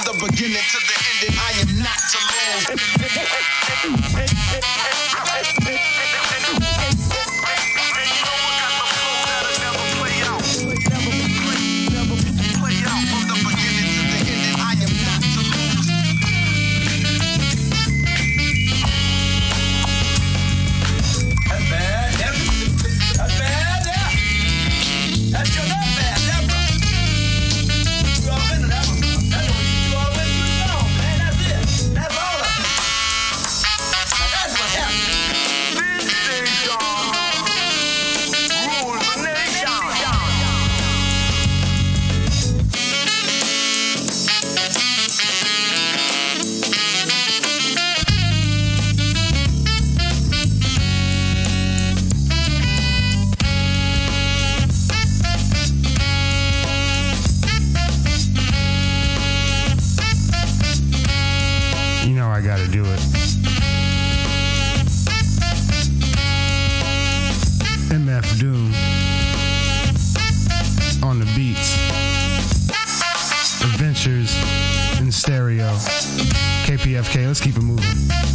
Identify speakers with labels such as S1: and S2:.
S1: the beginning to the ending, I am not to lose.
S2: I gotta do it. MF Doom on the beats. Adventures in stereo. KPFK, let's keep it moving.